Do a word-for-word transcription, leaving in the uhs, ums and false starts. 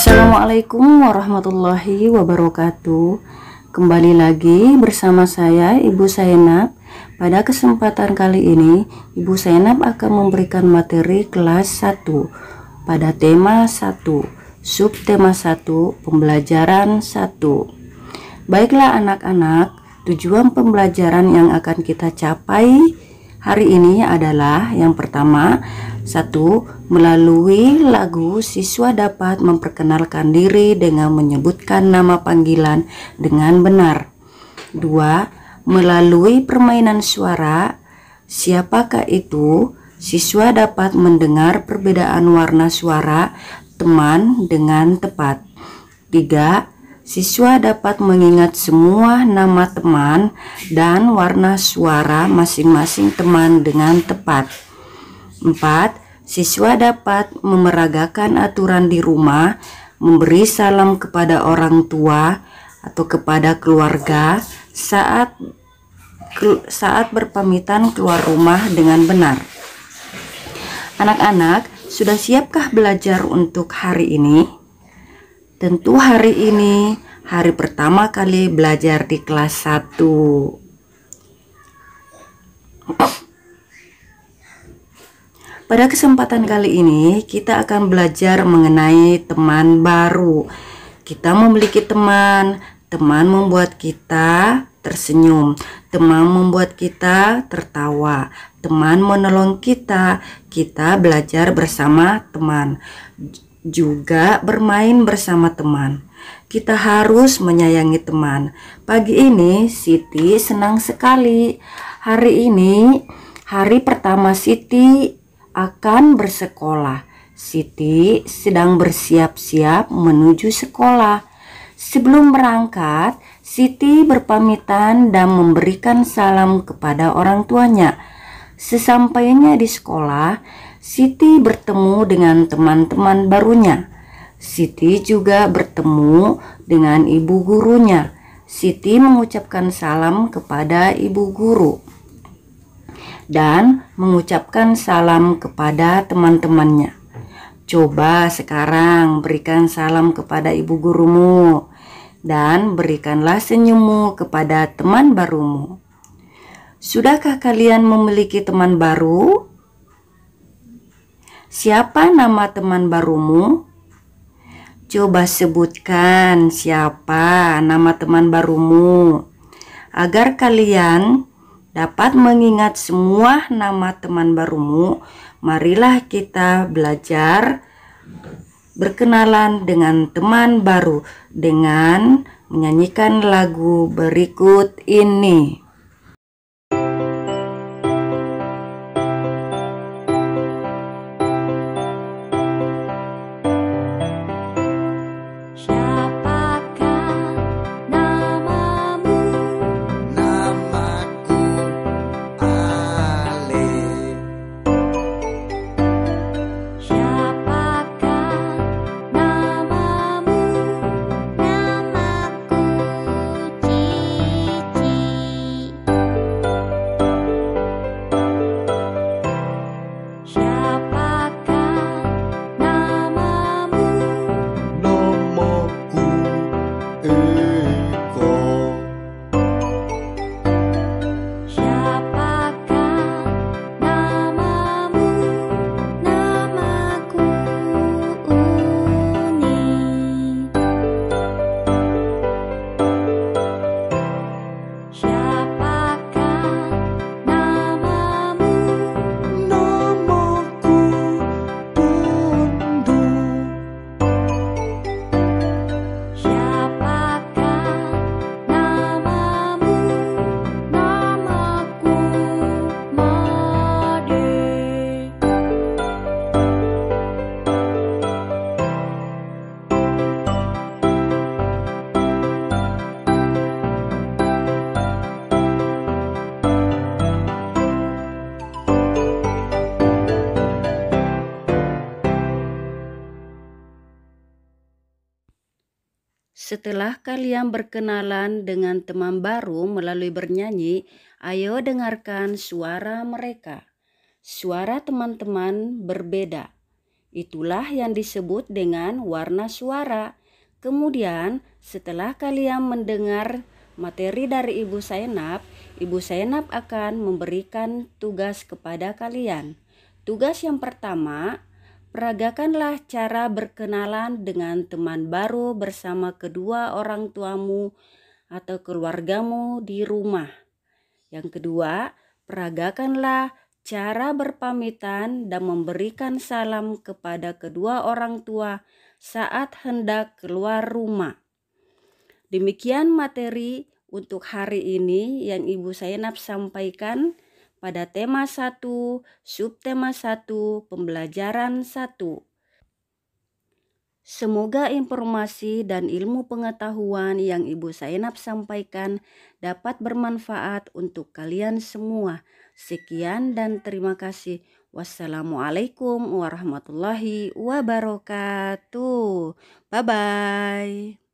Assalamualaikum warahmatullahi wabarakatuh. Kembali lagi bersama saya Ibu Zainab. Pada kesempatan kali ini Ibu Zainab akan memberikan materi kelas satu pada tema satu, subtema satu, pembelajaran satu. Baiklah anak-anak, tujuan pembelajaran yang akan kita capai hari ini adalah yang pertama, satu, melalui lagu siswa dapat memperkenalkan diri dengan menyebutkan nama panggilan dengan benar. Dua, melalui permainan suara, siapakah itu? Siswa dapat mendengar perbedaan warna suara teman dengan tepat. Tiga, siswa dapat mengingat semua nama teman dan warna suara masing-masing teman dengan tepat. Empat, siswa dapat memeragakan aturan di rumah, memberi salam kepada orang tua atau kepada keluarga saat saat berpamitan keluar rumah dengan benar. Anak-anak, sudah siapkah belajar untuk hari ini? Tentu hari ini hari pertama kali belajar di kelas satu. Pada kesempatan kali ini kita akan belajar mengenai teman baru. Kita memiliki teman, teman membuat kita tersenyum, teman membuat kita tertawa, teman menolong kita, kita belajar bersama teman, juga bermain bersama teman. Kita harus menyayangi teman. Pagi ini Siti senang sekali. Hari ini hari pertama Siti akan bersekolah. Siti sedang bersiap-siap menuju sekolah. Sebelum berangkat, Siti berpamitan dan memberikan salam kepada orang tuanya. Sesampainya di sekolah, Siti bertemu dengan teman-teman barunya. Siti juga bertemu dengan ibu gurunya. Siti mengucapkan salam kepada ibu guru dan mengucapkan salam kepada teman-temannya. Coba sekarang berikan salam kepada ibu gurumu dan berikanlah senyummu kepada teman barumu. Sudahkah kalian memiliki teman baru? Siapa nama teman barumu? Coba sebutkan siapa nama teman barumu agar kalian dapat mengingat semua nama teman barumu. Marilah kita belajar berkenalan dengan teman baru dengan menyanyikan lagu berikut ini. Setelah kalian berkenalan dengan teman baru melalui bernyanyi, ayo dengarkan suara mereka. Suara teman-teman berbeda. Itulah yang disebut dengan warna suara. Kemudian setelah kalian mendengar materi dari Ibu Zainab, Ibu Zainab akan memberikan tugas kepada kalian. Tugas yang pertama, peragakanlah cara berkenalan dengan teman baru bersama kedua orang tuamu atau keluargamu di rumah. Yang kedua, peragakanlah cara berpamitan dan memberikan salam kepada kedua orang tua saat hendak keluar rumah. Demikian materi untuk hari ini yang Ibu Zainab sampaikan pada tema satu, subtema satu, pembelajaran satu. Semoga informasi dan ilmu pengetahuan yang Ibu Zainab sampaikan dapat bermanfaat untuk kalian semua. Sekian dan terima kasih. Wassalamualaikum warahmatullahi wabarakatuh. Bye-bye.